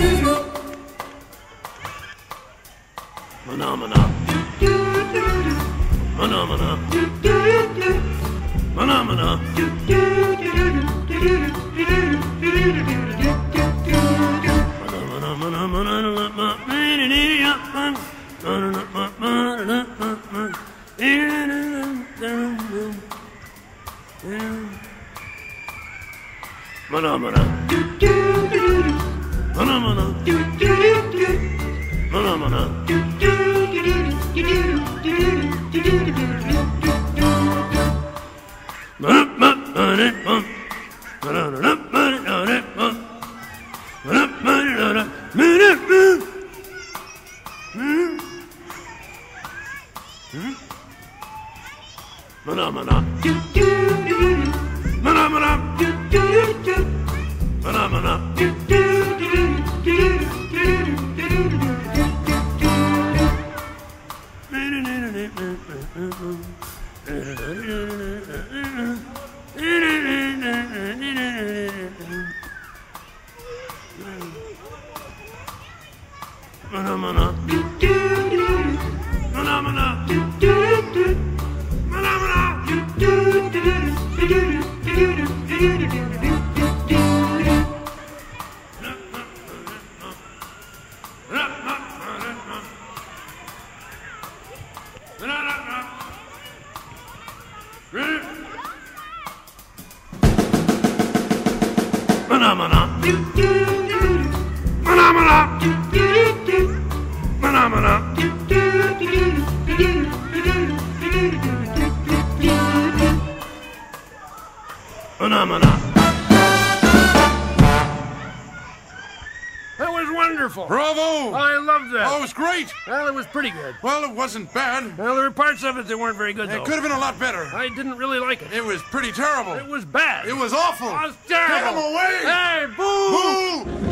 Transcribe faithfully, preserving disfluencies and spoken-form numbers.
Phenomena. Phenomena. Phenomena. Phenomena. Phenomena. Phenomena. Phenomena. Phenomena. Phenomena. Phenomena. Phenomena. Phenomena. Phenomena. Phenomena. Phenomena. That was wonderful. Bravo! I loved that. Oh, it was great. Well, it was pretty good. Well, it wasn't bad. Well, there were parts of it that weren't very good, though. It could have been a lot better. I didn't really like it. It was pretty terrible. It was bad. It was awful. It was terrible. Get him away! Hey, boo! Boo!